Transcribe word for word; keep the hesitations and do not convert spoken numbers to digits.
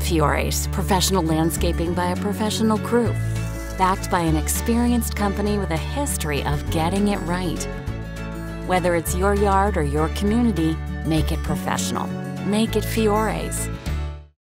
Fiores, professional landscaping by a professional crew. Backed by an experienced company with a history of getting it right. Whether it's your yard or your community, make it professional. Make it Fiores.